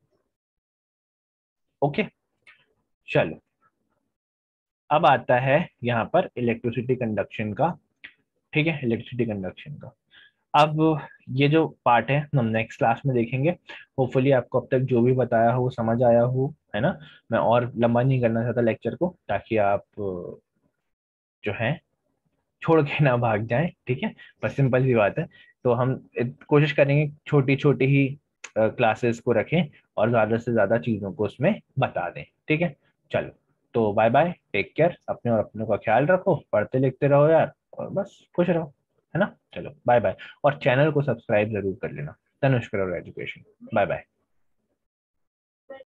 S1: ओके, चलो, अब आता है यहाँ पर इलेक्ट्रिसिटी कंडक्शन का, ठीक है, इलेक्ट्रिसिटी कंडक्शन का। अब ये जो पार्ट है हम नेक्स्ट क्लास में देखेंगे। होपफुली आपको अब तक जो भी बताया हो वो समझ आया हो, है ना। मैं और लंबा नहीं करना चाहता लेक्चर को, ताकि आप अ, जो है छोड़ के ना भाग जाएं, ठीक है। बस सिंपल सी बात है। तो हम इत- कोशिश करेंगे छोटी छोटी ही क्लासेस को रखें और ज्यादा से ज्यादा चीजों को उसमें बता दें, ठीक है। चलो, तो बाय बाय, टेक केयर, अपने और अपनों का ख्याल रखो, पढ़ते लिखते रहो यार, और बस खुश रहो, है ना। चलो बाय बाय, और चैनल को सब्सक्राइब जरूर कर लेना। तनुष्कर और एजुकेशन, बाय बाय।